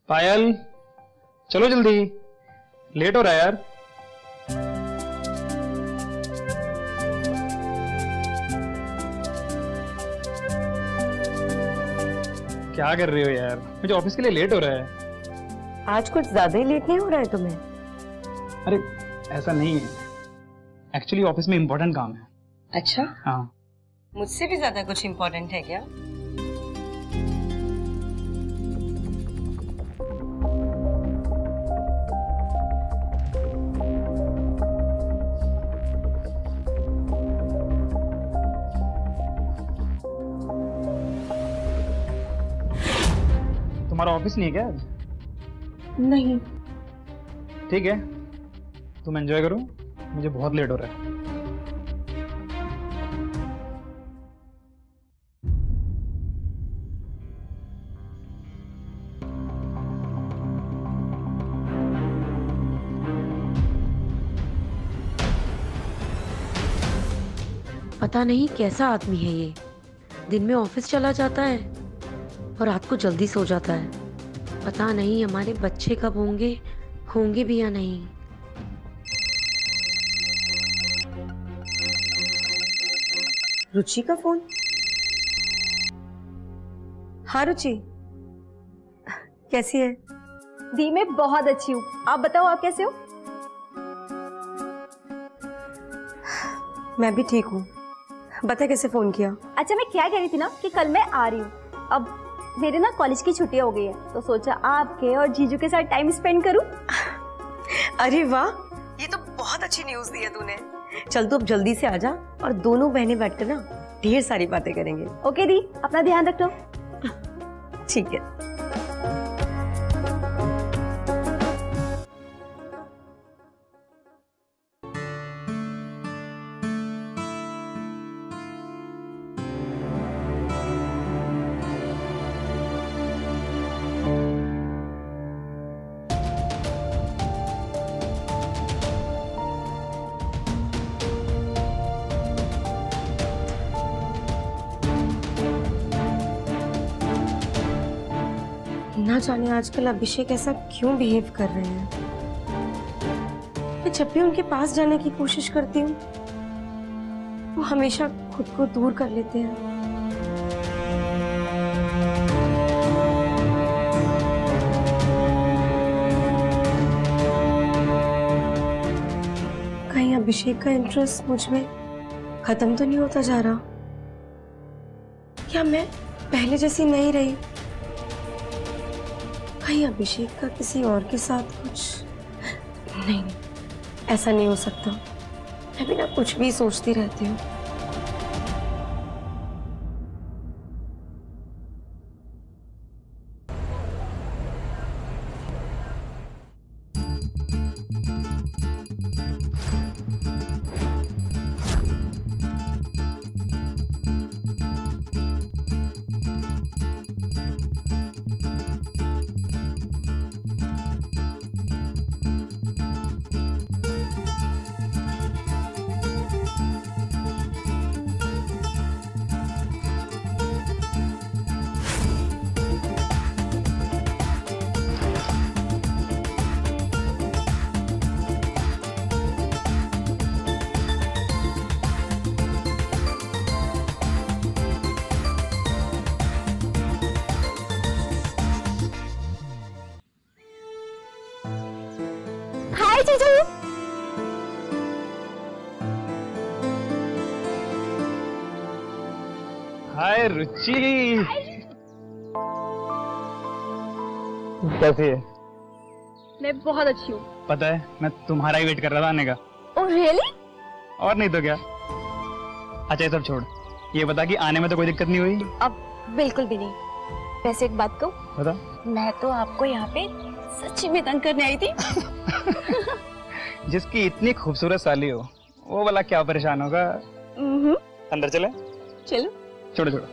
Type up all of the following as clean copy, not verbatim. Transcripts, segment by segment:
पायल चलो जल्दी, लेट हो रहा है यार। क्या कर रही हो यार, मुझे ऑफिस के लिए लेट हो रहा है। आज कुछ ज्यादा ही लेट नहीं हो रहा है तुम्हें? अरे ऐसा नहीं है, एक्चुअली ऑफिस में इम्पोर्टेंट काम है। अच्छा, हाँ। मुझसे भी ज्यादा कुछ इम्पोर्टेंट है क्या? तुम्हारा ऑफिस नहीं है क्या आज? नहीं। ठीक है, तुम एंजॉय करो, मुझे बहुत लेट हो रहा है। पता नहीं कैसा आदमी है ये, दिन में ऑफिस चला जाता है और रात को जल्दी सो जाता है। पता नहीं हमारे बच्चे कब होंगे भी या नहीं। रुचि का फोन। हाँ रुचि, कैसी है? दी मैं बहुत अच्छी हूँ, आप बताओ आप कैसे हो? मैं भी ठीक हूँ। बता कैसे फोन किया? अच्छा मैं क्या कह रही थी ना कि कल मैं आ रही हूँ। अब मेरे ना कॉलेज की छुट्टियां हो गई है, तो सोचा आपके और जीजू के साथ टाइम स्पेंड करूँ। अरे वाह, ये तो बहुत अच्छी न्यूज़ दी है तूने। चल तू अब जल्दी से आजा और दोनों बहनें बैठकर ना ढेर सारी बातें करेंगे। ओके दी, अपना ध्यान रखो। ठीक है। ना जाने आजकल अभिषेक ऐसा क्यों बिहेव कर रहे हैं। मैं जब भी उनके पास जाने की कोशिश करती हूँ, वो हमेशा खुद को दूर कर लेते हैं। कहीं अभिषेक का इंटरेस्ट मुझ में खत्म तो नहीं होता जा रहा? क्या मैं पहले जैसी नहीं रही? कहीं अभिषेक का किसी और के साथ कुछ? नहीं, ऐसा नहीं हो सकता। मैं भी ना कुछ भी सोचती रहती हूँ। हाय जीजू। हाय रुचि, कैसी है? मैं बहुत अच्छी हूँ। पता है, मैं तुम्हारा ही वेट कर रहा था आने का। Oh really? और नहीं तो क्या। अच्छा ये सब छोड़, ये बता कि आने में तो कोई दिक्कत नहीं हुई? अब बिल्कुल भी नहीं। वैसे एक बात कहूँ? बता। मैं तो आपको यहाँ पे सच्ची में तंग करने आई थी। जिसकी इतनी खूबसूरत साली हो, वो वाला क्या परेशान होगा। अंदर चले? चलो। छोड़ो छोड़ो।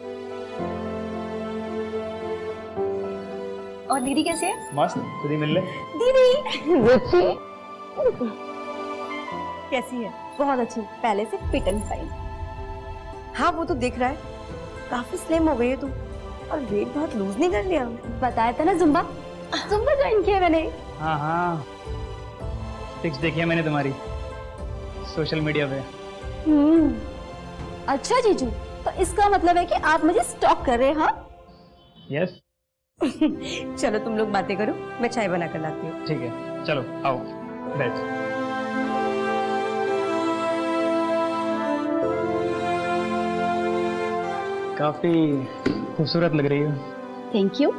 और दीदी कैसे है? मस्त, खुद ही मिल ले। दीदी कैसी है? बहुत अच्छी, पहले से फिट एंड फाइन। हाँ वो तो दिख रहा है, काफी स्लिम हो गई है तू। और वेट बहुत लूज नहीं कर लिया? बताया था ना जुम्बा। जुम्बा ज्वाइन किया मैंने। हाँ हाँ, पिक्स देखी है मैंने तुम्हारी सोशल मीडिया पे। अच्छा जीजू, तो इसका मतलब है कि आप मुझे स्टॉक कर रहे हैं? हाँ यस। चलो तुम लोग बातें करो, मैं चाय बना कर लाती हूँ। ठीक है, चलो आओ बैठ। काफी खूबसूरत लग रही हो। Thank you.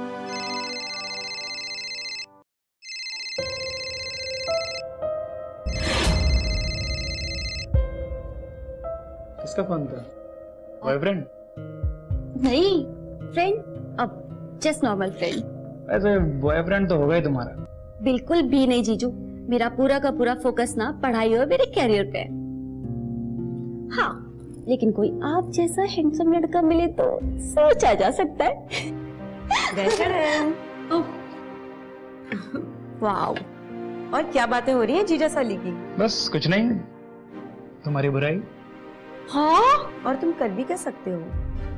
किसका फोन था? बॉयफ्रेंड? नहीं, फ्रेंड, अब जस्ट नॉर्मल फ्रेंड। ऐसे बॉयफ्रेंड तो होगा ही तुम्हारा। बिल्कुल भी नहीं जीजू, मेरा पूरा का पूरा फोकस ना पढ़ाई और मेरे कैरियर पे है। हाँ, लेकिन कोई आप जैसा हैंडसम लड़का मिले तो सोचा जा सकता है। वाओ, और क्या बातें हो रही हैं जीजा साली की? बस कुछ नहीं, तुम्हारी बुराई। हाँ, और तुम कर भी क्या सकते हो?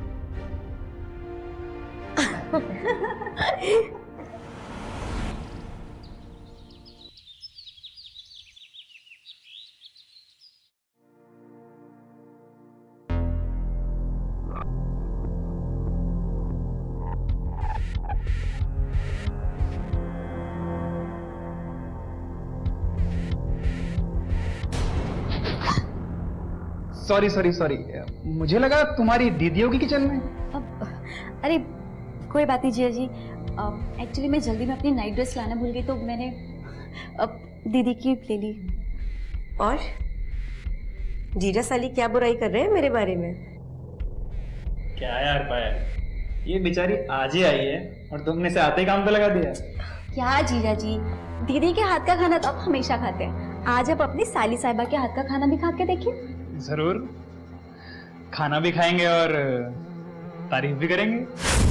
सॉरी सॉरी सॉरी, मुझे लगा तुम्हारी दीदी होगी किचन में। अरे कोई बात नहीं जिया जी, एक्चुअली मैं जल्दी में अपनी नाइट ड्रेस लाना भूल गई तो मैंने दीदी की ले ली। और जीजा साली क्या बुराई कर रहे हैं मेरे बारे में? क्या यार पायल, ये बेचारी आज ही आई है और तुमने से आते ही काम पे लगा दिया। क्या जीजा जी, दीदी के हाथ का खाना तो आप हमेशा खाते हैं, आज आप अपनी साली साहिबा के हाथ का खाना भी खा के देखिए। जरूर, खाना भी खाएंगे और तारीफ भी करेंगे।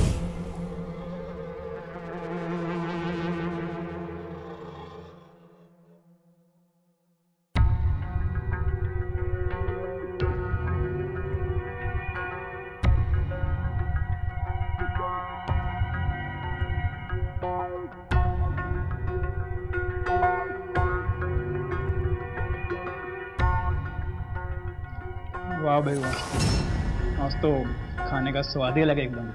वाह भाई वाह, आज तो खाने का स्वाद ही अलग है एकदम।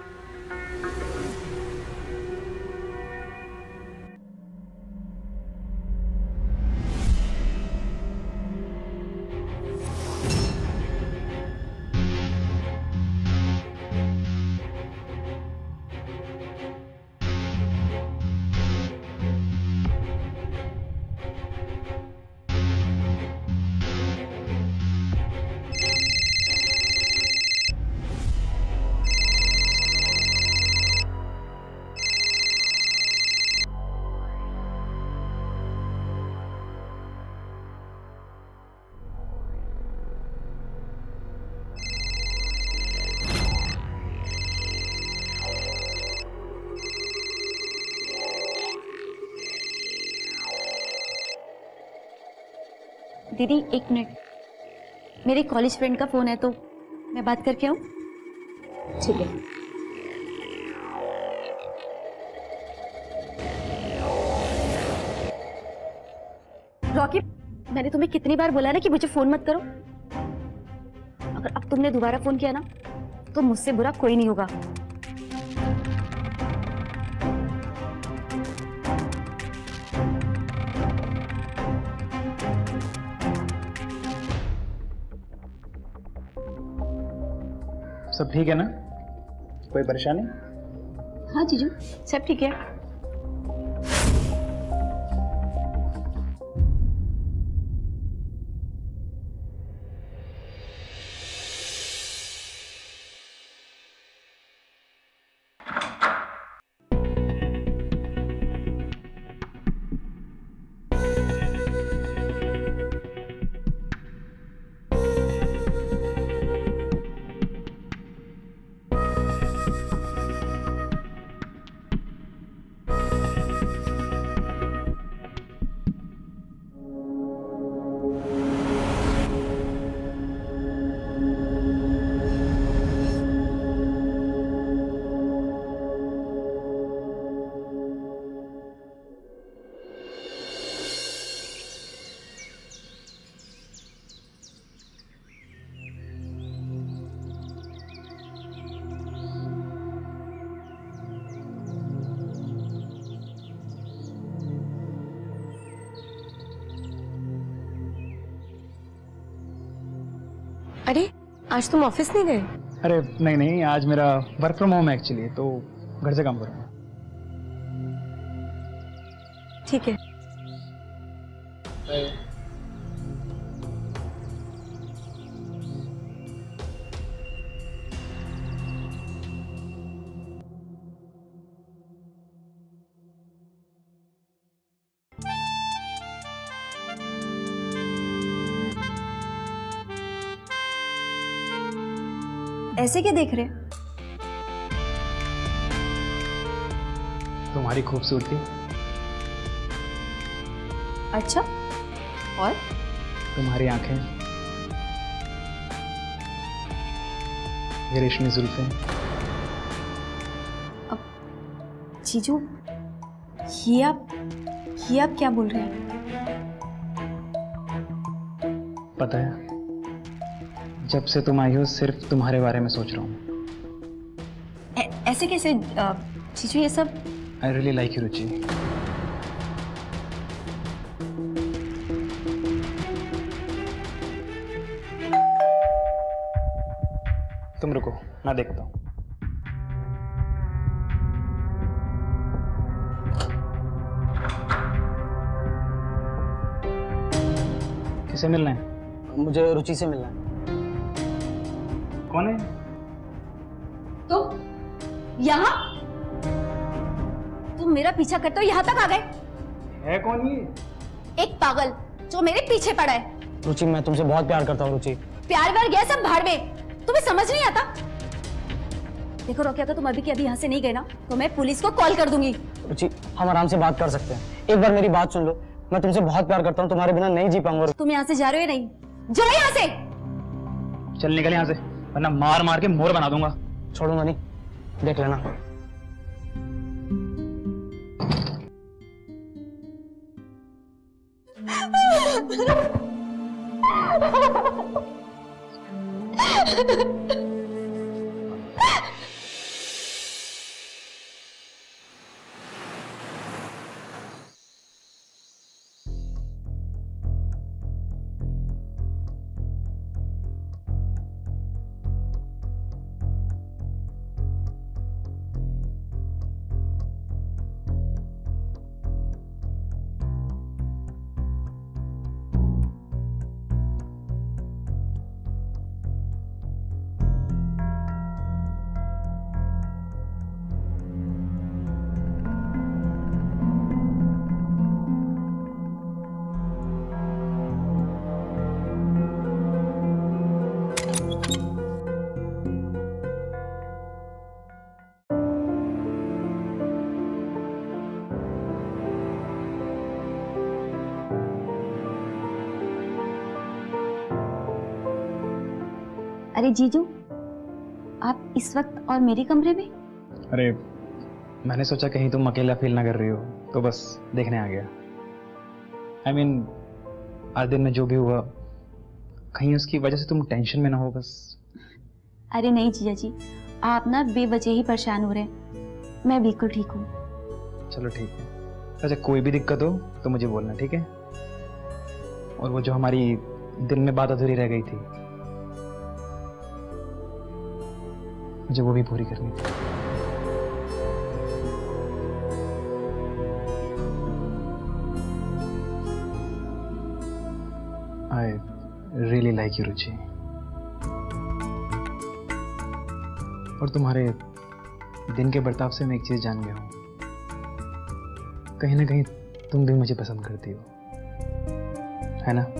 दीदी एक मिनट, मेरे कॉलेज फ्रेंड का फोन है तो मैं बात करके आऊँ? ठीक है। रॉकी, मैंने तुम्हें कितनी बार बोला ना कि मुझे फोन मत करो। अगर अब तुमने दोबारा फोन किया ना तो मुझसे बुरा कोई नहीं होगा। सब ठीक है ना? कोई परेशानी? हाँ जीजू, सब ठीक है। अरे आज तुम ऑफिस नहीं गए? अरे नहीं नहीं, आज मेरा वर्क फ्रॉम होम है एक्चुअली, तो घर से काम करूँगा। ठीक है। ऐसे क्या देख रहे? तुम्हारी खूबसूरती। अच्छा, और? तुम्हारी आंखें, ये रेशमी जुल्फें। जीजू, ये आप क्या बोल रहे हैं? पता है, जब से तुम आई हो सिर्फ तुम्हारे बारे में सोच रहा हूँ। ऐसे कैसे जीजू, ये सब? I really like you Ruchi. तुम रुको, मैं देखता हूँ। किसे मिलना है? मुझे रुचि से मिलना है। कौन है? तुम यहाँ? तुम मेरा पीछा करते हो यहाँ तक आ गए? है कौन ये? एक पागल जो मेरे पीछे पड़ा है। रुचि, मैं तुमसे बहुत प्यार करता हूँ रुचि। प्यार व्यार गया सब भाड़ में, तुम्हें समझ नहीं आता? देखो रोकी, अगर तुम अभी के अभी यहाँ से नहीं गए ना तो मैं पुलिस को कॉल कर दूंगी। रुचि, हम आराम से बात कर सकते हैं, एक बार मेरी बात सुन लो। मैं तुमसे बहुत प्यार करता हूँ, तुम्हारे बिना नहीं जी पाऊंगा। तुम यहाँ से जा रहे हो या नहीं? जाओ यहाँ से। चल निकल यहाँ से, वरना मार मार के मोर बना दूंगा। छोड़ूंगा नहीं, देख लेना। अरे जीजू, आप इस वक्त और मेरे कमरे में? अरे मैंने सोचा कहीं तुम अकेला फील ना कर रही हो, तो बस देखने आ गया। I mean, आज दिन में जो भी हुआ, कहीं उसकी वजह से तुम टेंशन में ना हो बस। अरे नहीं जीजा जी, आप ना बेवजह ही परेशान हो रहे हैं। मैं बिल्कुल ठीक हूँ। चलो ठीक है। अच्छा, कोई भी दिक्कत हो तो मुझे बोलना, ठीक है? और वो जो हमारी दिन में बात अधूरी रह गई थी, मुझे वो भी पूरी करनी थी। I really like you Ruchi. और तुम्हारे दिन के बर्ताव से मैं एक चीज जान गया हूं, कहीं ना कहीं तुम भी मुझे पसंद करती हो, है ना?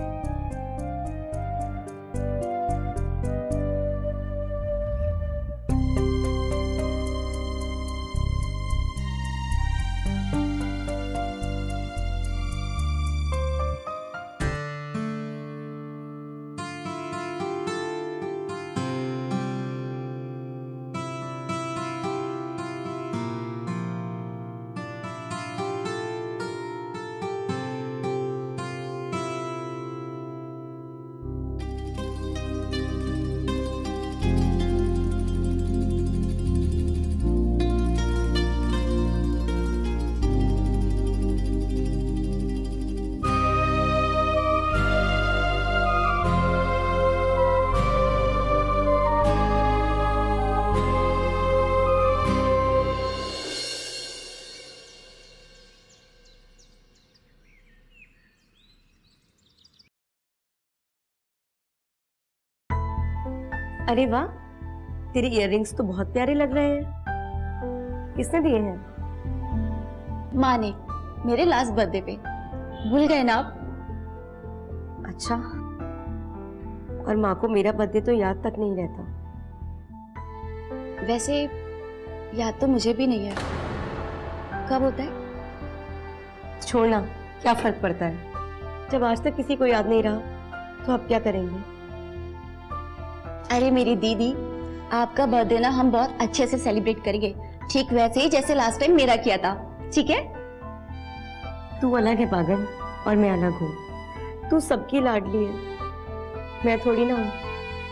अरे वाह, तेरे इयररिंग्स तो बहुत प्यारे लग रहे हैं। किसने दिए हैं? माँ ने, मेरे लास्ट बर्थडे पे। भूल गए ना आप? अच्छा, और माँ को मेरा बर्थडे तो याद तक नहीं रहता। वैसे याद तो मुझे भी नहीं है, कब होता है? छोड़ना, क्या फर्क पड़ता है? जब आज तक किसी को याद नहीं रहा तो अब क्या करेंगे? अरे मेरी दीदी, आपका बर्थडे ना हम बहुत अच्छे से सेलिब्रेट करेंगे, ठीक वैसे ही जैसे लास्ट टाइम मेरा किया था, ठीक है? तू अलग है पागल, और मैं अलग हूँ। तू सबकी लाडली है, मैं थोड़ी ना हूँ।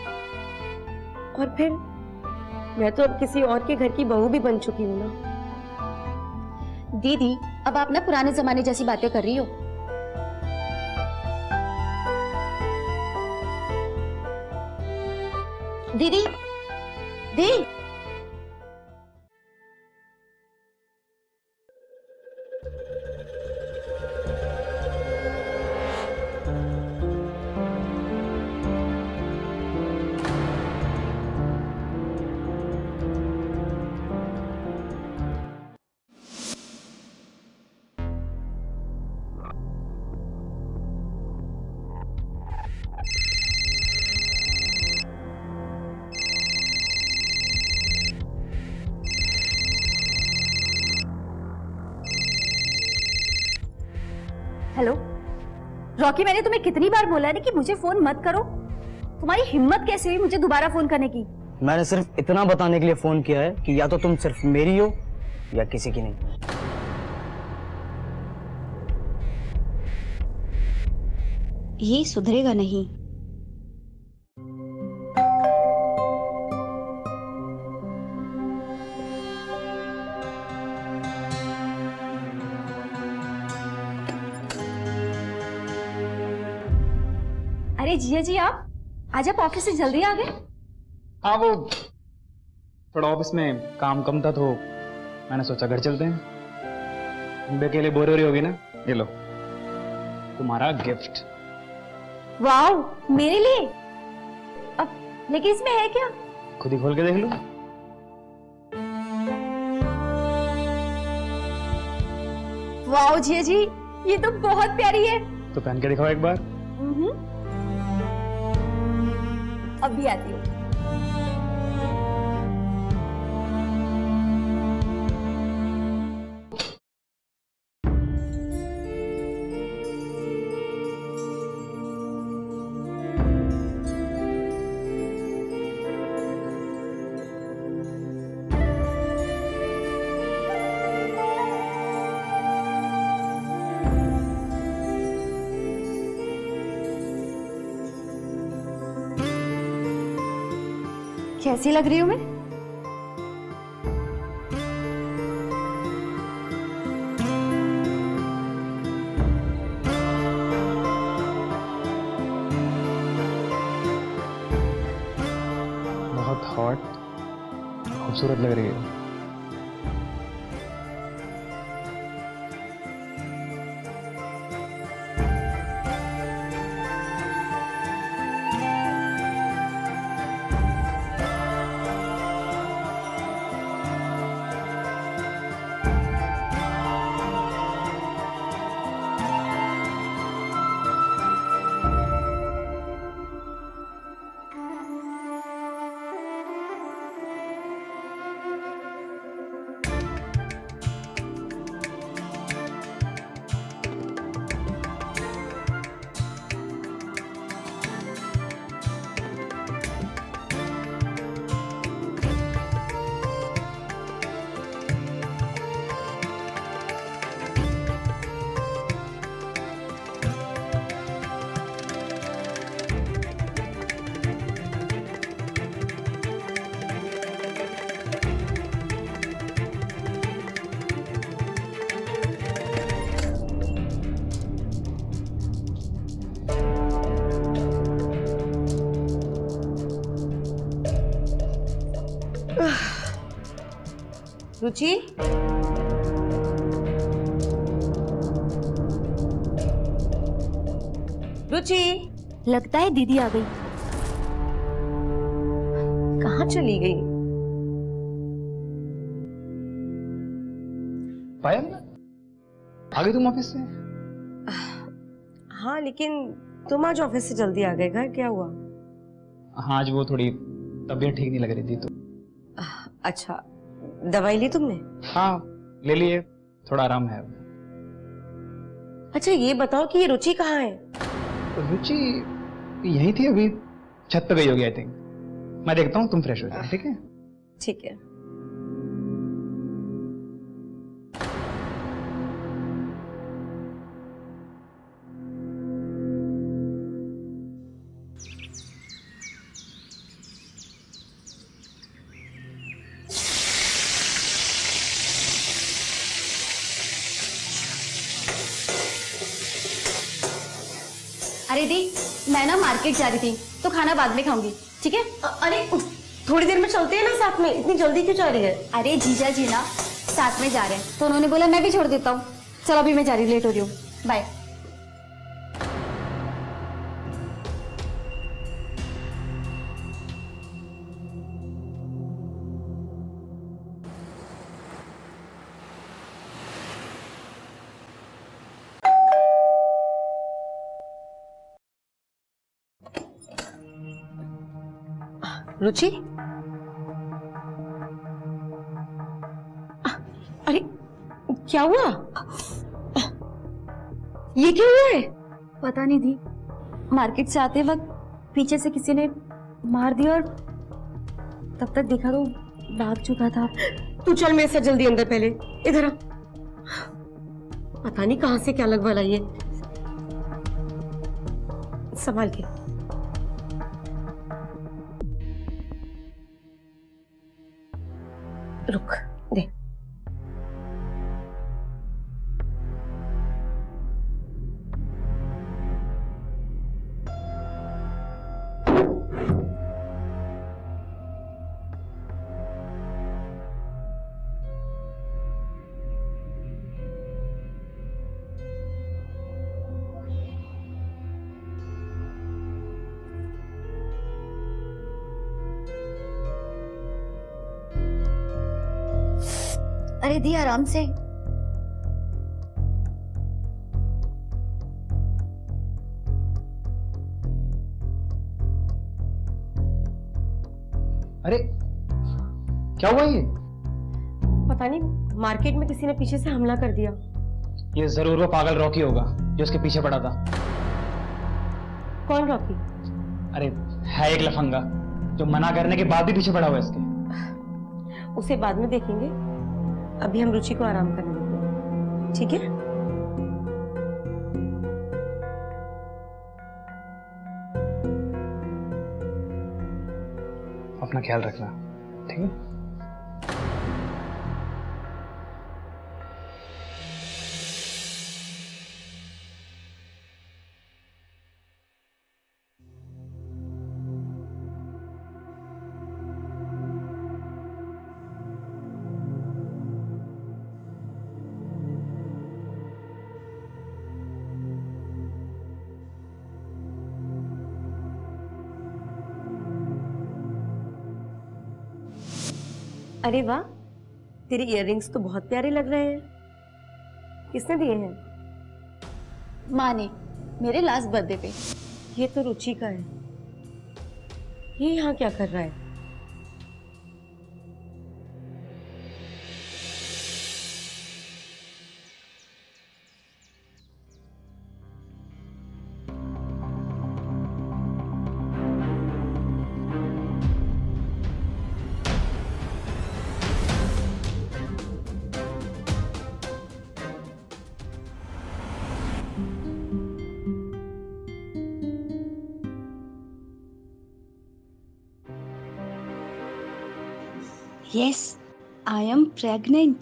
और फिर मैं तो अब किसी और के घर की बहू भी बन चुकी हूँ ना। दीदी, अब आप ना पुराने जमाने जैसी बातें कर रही हो। दीदी, दीदी, हेलो रॉकी, मैंने तुम्हें कितनी बार बोला है ना कि मुझे फोन मत करो। तुम्हारी हिम्मत कैसे हुई मुझे दोबारा फोन करने की? मैंने सिर्फ इतना बताने के लिए फोन किया है कि या तो तुम सिर्फ मेरी हो या किसी की नहीं। ये सुधरेगा नहीं। अरे जिया जी, आप आज आप ऑफिस से जल्दी आ गए? हाँ, वो थोड़ा ऑफिस में काम कम था तो मैंने सोचा घर चलते हैं। तुम भी अकेले बोर हो रही होगी ना, ये लो तुम्हारा गिफ्ट। वाओ, मेरे लिए? अब लेकिन इसमें है क्या? खुद ही खोल के देख लो। वाओ जिया जी, ये तो बहुत प्यारी है। तो पहन के दिखाओ एक बार। अब भी आती हूँ। कैसी लग रही हूँ मैं? बहुत हॉट, खूबसूरत लग रही है। रुचि, रुचि, लगता है दीदी आ गई। चली गई। पायल, आ गई तुम ऑफिस से? हाँ, लेकिन तुम आज ऑफिस से जल्दी आ गए, घर क्या हुआ? हाँ, आज वो थोड़ी तबीयत ठीक नहीं लग रही थी तो। अच्छा, दवाई ली तुमने? हाँ, ले लिए, थोड़ा आराम है। अच्छा ये बताओ कि ये रुचि कहाँ है? रुचि यही थी, अभी छत पे गई होगी आई थिंक। मैं देखता हूँ, तुम फ्रेश हो जाओ, ठीक है? ठीक है। अरे दी, मैं ना मार्केट जा रही थी तो खाना बाद में खाऊंगी, ठीक है? अरे थोड़ी देर में चलते हैं ना साथ में, इतनी जल्दी क्यों जा रही है? अरे जीजा जी ना साथ में जा रहे हैं तो उन्होंने बोला मैं भी छोड़ देता हूँ। चलो अभी मैं जा रही हूँ, लेट हो रही हूँ, बाय। रुचि, अरे क्या हुआ? ये क्या हुआ है? पता नहीं दी, मार्केट से आते वक्त पीछे से किसी ने मार दिया और तब तक देखा तो भाग चुका था। तू चल मेरे साथ जल्दी अंदर, पहले इधर आ। पता नहीं कहां से क्या लगवा लाई है। संभाल के। रुक दे। अरे दी आराम से। अरे क्या हुआ ये? पता नहीं, मार्केट में किसी ने पीछे से हमला कर दिया। ये जरूर वो पागल रॉकी होगा जो उसके पीछे पड़ा था। कौन रॉकी? अरे है एक लफंगा जो मना करने के बाद भी पीछे पड़ा हुआ है इसके। उसे बाद में देखेंगे, अभी हम रुचि को आराम करने देते हैं, ठीक है? अपना ख्याल रखना, ठीक है? अरे वाह, तेरे इयररिंग्स तो बहुत प्यारे लग रहे हैं। किसने दिए हैं? माँ ने, मेरे लास्ट बर्थडे पे। ये तो रुचि का है। ये यहाँ क्या कर रहा है? Yes, I am pregnant.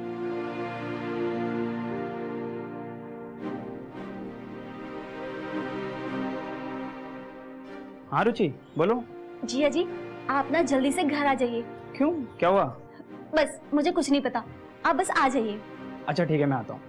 हाँ रुचि, बोलो। जिया जी, आप ना जल्दी से घर आ जाइए। क्यों, क्या हुआ? बस मुझे कुछ नहीं पता, आप बस आ जाइए। अच्छा ठीक है, मैं आता हूँ।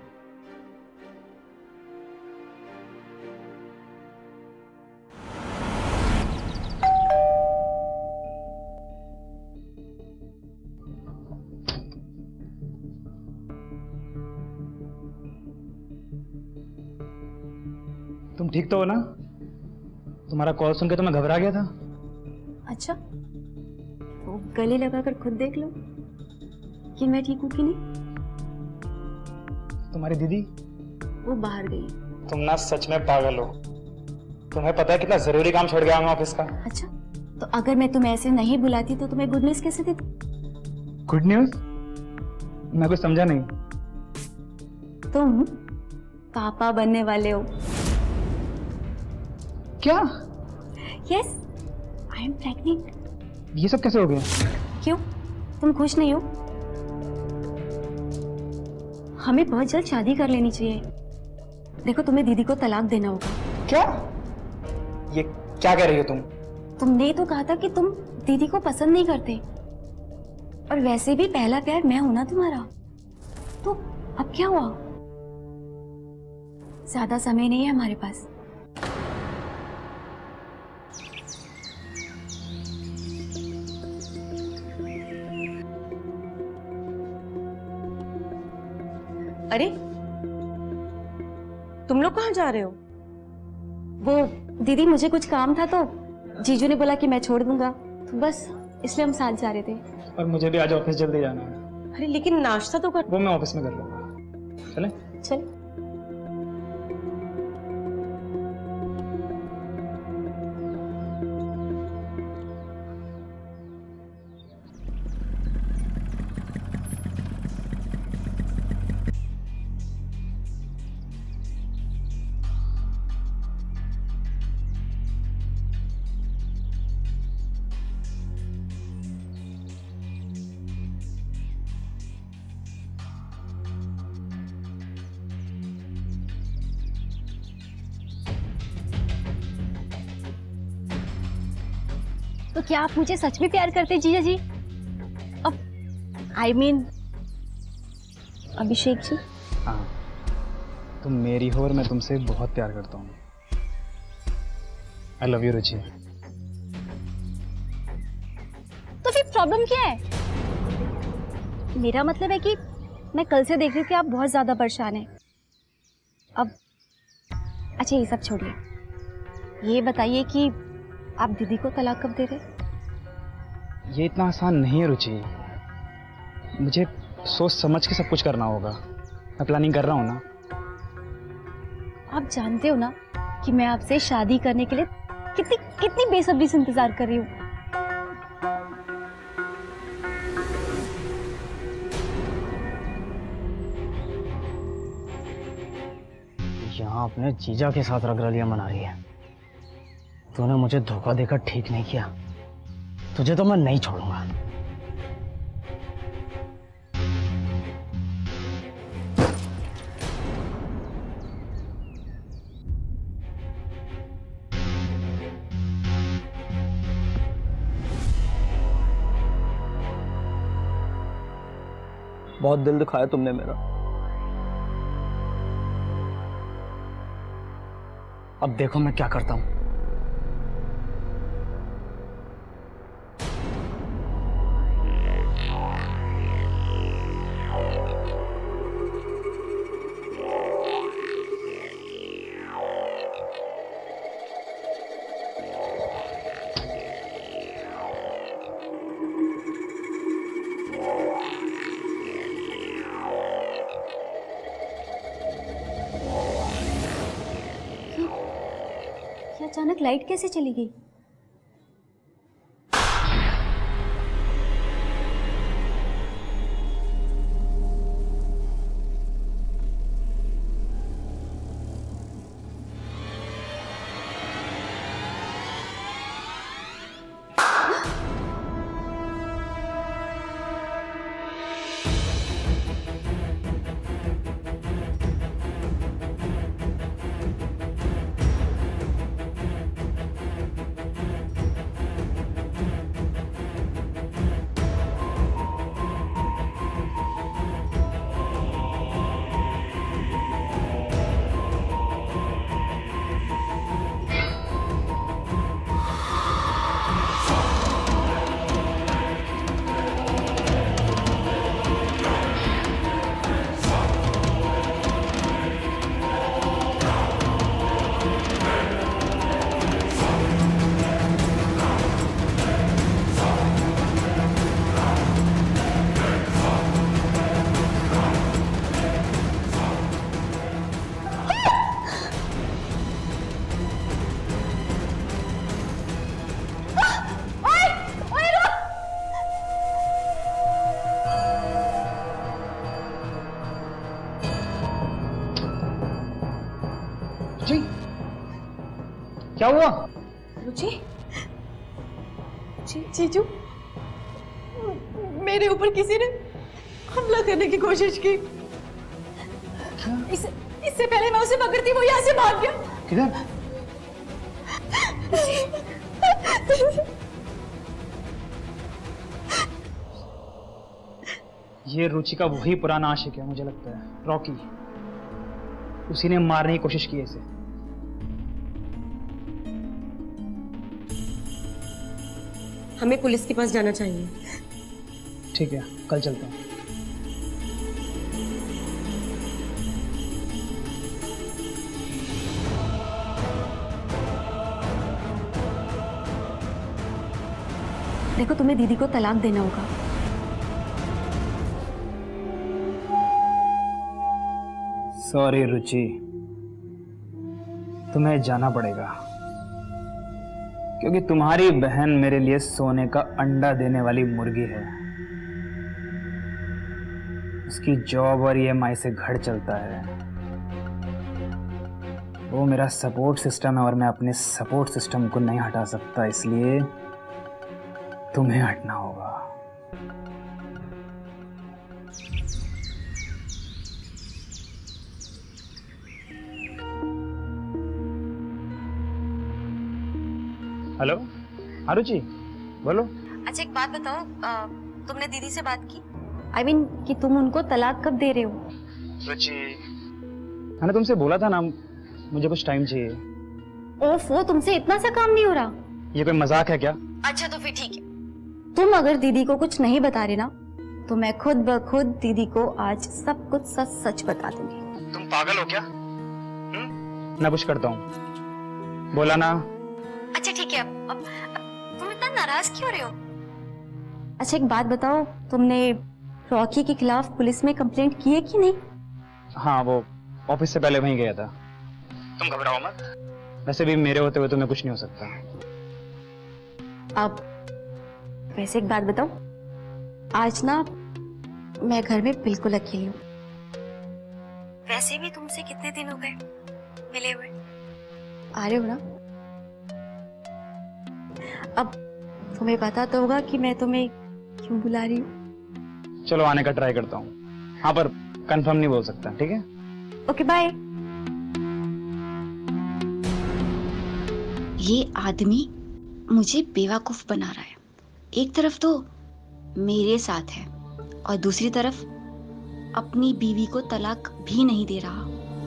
तुम ठीक तो हो ना? तुम्हारा कॉल सुन के तो मैं घबरा गया था। अच्छा, तो गले लगाकर खुद देख लो कि मैं ठीक हूँ कि नहीं। तुम्हारी दीदी? वो बाहर गई। तुम ना सच में पागल हो। तुम्हें पता है कितना जरूरी काम छोड़ गया मैं ऑफिस का। अच्छा, तो अगर मैं तुम्हें ऐसे नहीं बुलाती तो तुम्हें गुड न्यूज कैसे देती? Good news? मैं कुछ समझा नहीं। तुम पापा बनने वाले हो। क्या? Yes, I am pregnant. ये सब कैसे हो गया? क्यों, तुम खुश नहीं हो? हमें बहुत जल्द शादी कर लेनी चाहिए। देखो, तुम्हें दीदी को तलाक देना होगा। क्या? ये क्या कह रही हो तुम? तुमने तो कहा था कि तुम दीदी को पसंद नहीं करते, और वैसे भी पहला प्यार मैं हूं ना तुम्हारा। तो अब क्या हुआ? ज्यादा समय नहीं है हमारे पास। अरे तुम लोग कहाँ जा रहे हो? वो दीदी, मुझे कुछ काम था तो जीजू ने बोला कि मैं छोड़ दूंगा, तो बस इसलिए हम साथ जा रहे थे। और मुझे भी आज ऑफिस जल्दी जाना है। अरे लेकिन नाश्ता तो कर। वो मैं ऑफिस में कर लूंगा। चले? चल। तो क्या आप मुझे सच में प्यार करते जीजा जी? अब आई मीन अभिषेक जी। हाँ, तुम मेरी हो और मैं तुमसे बहुत प्यार करता हूँ। I love you Ruchi. तो फिर प्रॉब्लम क्या है? मेरा मतलब है कि मैं कल से देख रही हूँ कि आप बहुत ज्यादा परेशान हैं। अब अच्छा, ये सब छोड़िए, ये बताइए कि आप दीदी को तलाक कब दे रहे? ये इतना आसान नहीं है रुचि। मुझे सोच समझ के सब कुछ करना होगा। मैं प्लानिंग कर रहा हूँ ना। आप जानते हो ना कि मैं आपसे शादी करने के लिए कितनी कितनी बेसब्री से इंतजार कर रही हूँ। यहाँ अपने जीजा के साथ रगरलियां मना रही है। तूने मुझे धोखा देकर ठीक नहीं किया, तुझे तो मैं नहीं छोड़ूंगा। बहुत दिल दुखाया तुमने मेरा। अब देखो मैं क्या करता हूँ। अचानक लाइट कैसे चली गई? क्या हुआ? रुचि, जीजू, मेरे ऊपर किसी ने हमला करने की कोशिश की। इससे पहले मैं उसे पकड़ती, वो यहाँ से भाग गया। किधर? ये रुचि का वही पुराना आशिक है, मुझे लगता है, रॉकी। उसी ने मारने की कोशिश की है इसे। हमें पुलिस के पास जाना चाहिए। ठीक है, कल चलते हैं। देखो, तुम्हें दीदी को तलाक देना होगा। सॉरी रुचि, तुम्हें जाना पड़ेगा, क्योंकि तुम्हारी बहन मेरे लिए सोने का अंडा देने वाली मुर्गी है। उसकी जॉब और EMI से घर चलता है। वो मेरा सपोर्ट सिस्टम है और मैं अपने सपोर्ट सिस्टम को नहीं हटा सकता, इसलिए तुम्हें हटना होगा। हेलो रुचि, बोलो। अच्छा, एक बात बताओ, तुमने दीदी से बात की? I mean, कि तुम उनको तलाक कब दे रहे हो? रुचि, मैंने तुमसे बोला था ना, मुझे कुछ टाइम चाहिए। ओफो, तुमसे इतना सा काम नहीं हो रहा? ये कोई मजाक है क्या? अच्छा, तो फिर ठीक है। तुम अगर दीदी को कुछ नहीं बता रहे ना, तो मैं खुद ब खुद दीदी को आज सब कुछ सच सच बता दूंगी। तुम पागल हो क्या? मैं कुछ करता हूँ, बोला ना। अच्छा ठीक है, अब तुम इतना नाराज क्यों रहे हो? अच्छा, एक बात बताओ, तुमने रॉकी के खिलाफ पुलिस में कंप्लेंट की है कि नहीं? हाँ, वो ऑफिस से पहले वहीं गया था। तुम घबराओ मत, वैसे भी मेरे होते हुए तुम्हें कुछ नहीं हो सकता। अब वैसे एक बात बताओ, आज ना मैं घर में बिल्कुल अकेली हूँ। वैसे भी तुमसे कितने दिन हो गए मिले हुए, आ रहे हो ना? अब तुम्हें पता तो होगा कि मैं तुम्हें क्यों बुला रही हूँ। चलो, आने का ट्राई करता हूँ। हाँ, पर कंफर्म नहीं बोल सकता, ठीक है? Okay, bye. ये आदमी मुझे बेवकूफ बना रहा है। एक तरफ तो मेरे साथ है और दूसरी तरफ अपनी बीवी को तलाक भी नहीं दे रहा।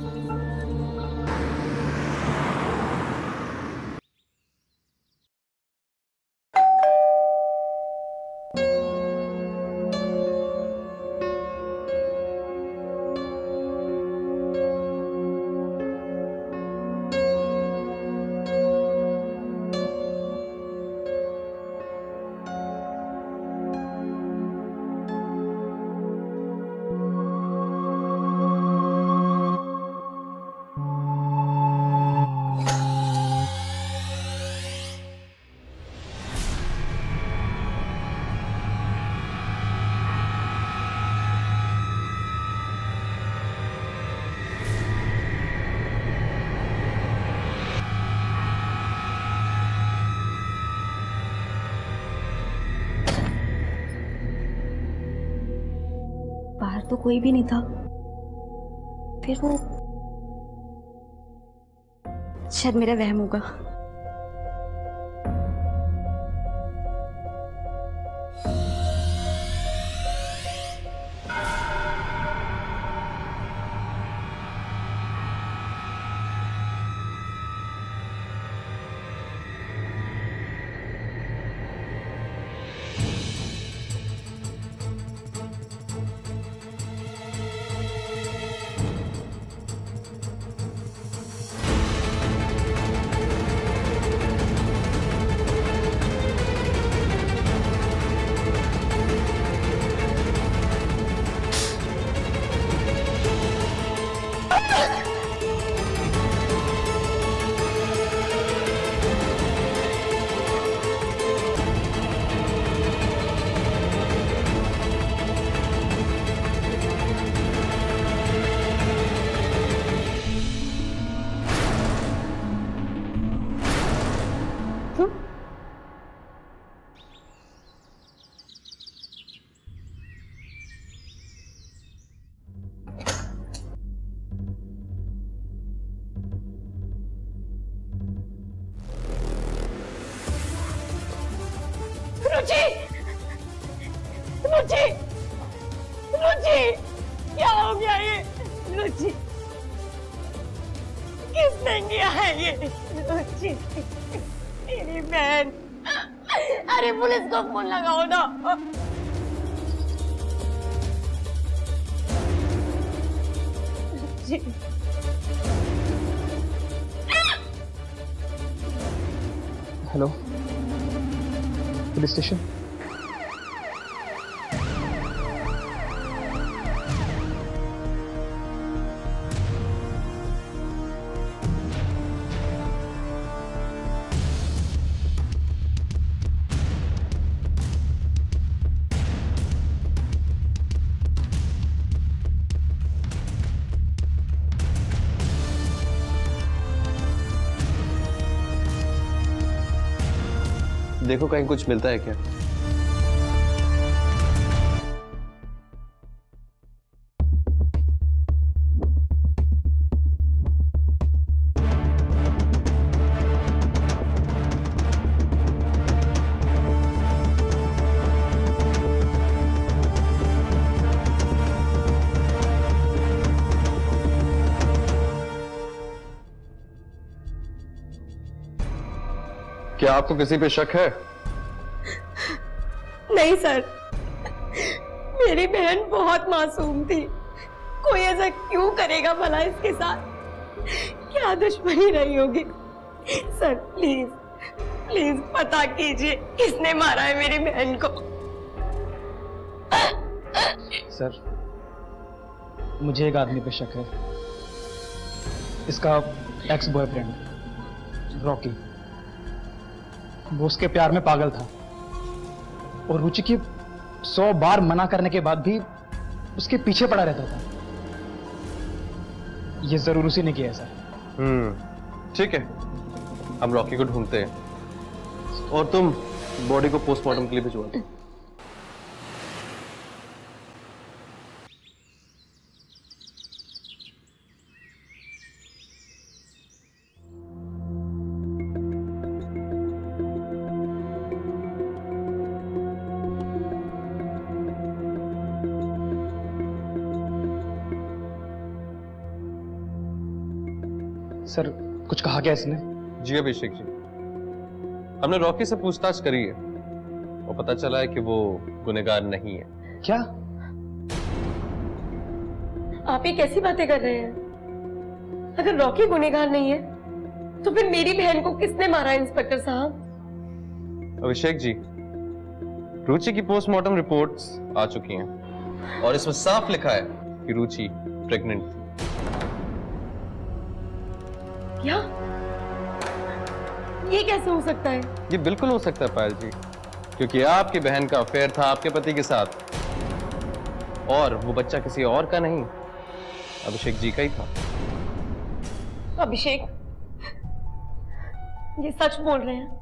बाहर तो कोई भी नहीं था, फिर वो शायद मेरा वहम होगा। किसने किया है ये? रुचि, मेरी बहन। अरे पुलिस को फोन लगाओ ना। रुचि। Hello, police station. देखो कहीं कुछ मिलता है क्या? क्या आपको किसी पे शक है? नहीं सर, मेरी बहन बहुत मासूम थी। कोई ऐसा क्यों करेगा भला इसके साथ? क्या दुश्मनी रही होगी? सर प्लीज प्लीज पता कीजिए किसने मारा है मेरी बहन को। सर, मुझे एक आदमी पे शक है। इसका एक्स बॉयफ्रेंड रॉकी, वो उसके प्यार में पागल था और रुचि की 100 बार मना करने के बाद भी उसके पीछे पड़ा रहता था। ये जरूर उसी ने किया है सर। ठीक है, हम रॉकी को ढूंढते हैं और तुम बॉडी को पोस्टमार्टम के लिए भिजवा दो। सर, कुछ कहा क्या इसने? जी अभिषेक जी, हमने रॉकी से पूछताछ करी है और पता चला है कि वो गुनहगार नहीं है। क्या? आप ये कैसी बातें कर रहे हैं? अगर रॉकी गुनहगार नहीं है तो फिर मेरी बहन को किसने मारा इंस्पेक्टर साहब? अभिषेक जी, रुचि की पोस्टमार्टम रिपोर्ट्स आ चुकी हैं और इसमें साफ लिखा है कि रुचि प्रेग्नेंट थी। क्या? ये कैसे हो सकता है? ये बिल्कुल हो सकता है पायल जी, क्योंकि आपकी बहन का अफेयर था आपके पति के साथ और वो बच्चा किसी और का नहीं, अभिषेक जी का ही था। अभिषेक, ये सच बोल रहे हैं?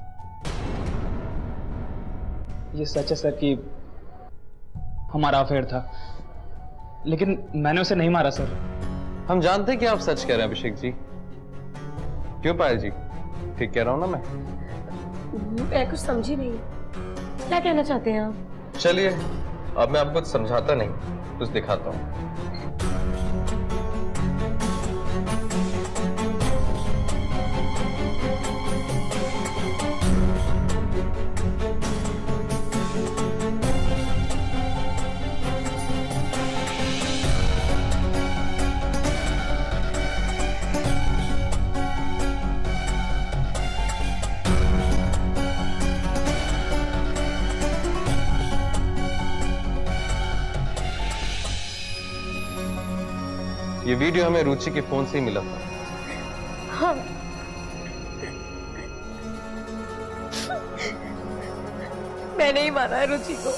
ये सच है सर कि हमारा अफेयर था, लेकिन मैंने उसे नहीं मारा सर। हम जानते हैं कि आप सच कह रहे हैं अभिषेक जी। क्यों पायल जी, ठीक कह रहा हूं ना मैं कुछ समझी नहीं। क्या कहना चाहते हैं आप? चलिए, अब मैं आपको कुछ समझाता नहीं, कुछ दिखाता हूं। ये वीडियो हमें रुचि के फोन से ही मिला था। हाँ। मैंने ही मारा है रुचि को।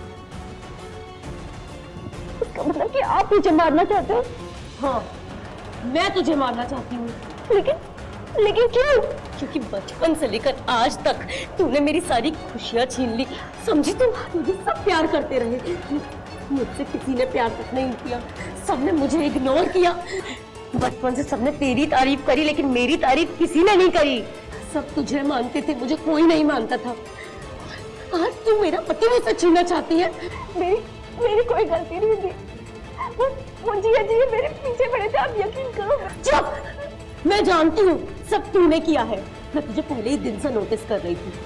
आप मुझे मारना चाहते हो? हाँ, मैं तुझे मारना चाहती हूँ। लेकिन क्यों? क्योंकि बचपन से लेकर आज तक तूने मेरी सारी खुशियां छीन ली। समझी तू? मुझे सब प्यार करते रहे, मुझसे किसी ने प्यार तक नहीं किया, सबने मुझे इग्नोर किया। बचपन से सबने तेरी तारीफ करी लेकिन मेरी तारीफ किसी ने नहीं करी। सब तुझे मानते थे, मुझे कोई नहीं मानता था। आज तू मेरा पति मुझसे छीनना चाहती है। मेरी कोई गलती नहीं थी। वो जिया मेरे पीछे पड़े थे, आप यकीन करो। चुप! मैं जानती हूँ सब तूने किया है। मैं तुझे पहले ही दिन से नोटिस कर रही थी।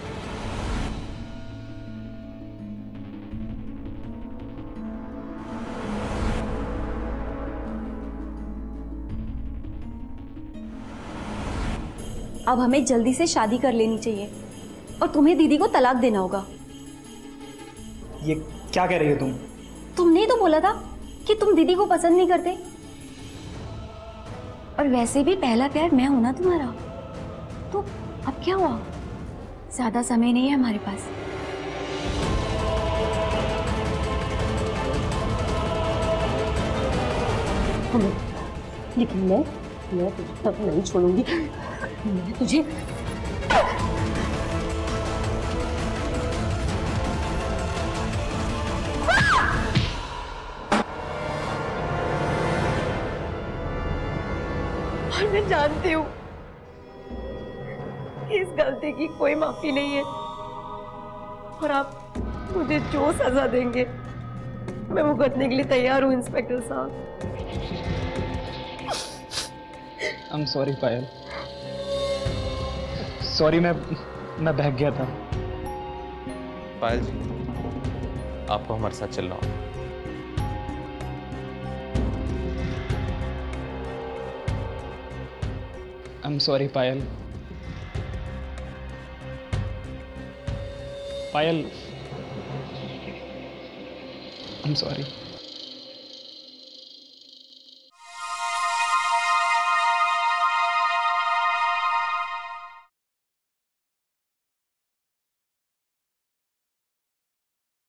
अब हमें जल्दी से शादी कर लेनी चाहिए और तुम्हें दीदी को तलाक देना होगा। ये क्या कह रही हो तुम? तुमने ही तो बोला था कि तुम दीदी को पसंद नहीं करते। और वैसे भी पहला प्यार मैं हूं ना तुम्हारा। तो अब क्या हुआ? ज्यादा समय नहीं है हमारे पास। लेकिन मैं तुझे तब नहीं छोड़ूंगी। मैं तुझे और मैं जानती हूँ इस गलती की कोई माफी नहीं है और आप मुझे जो सजा देंगे मैं भुगतने के लिए तैयार हूँ इंस्पेक्टर साहब। I'm sorry पायल, सॉरी मैं बहक गया था। पायल जी, आपको हमारे साथ चलना होगा। I'm sorry Payal. I'm sorry।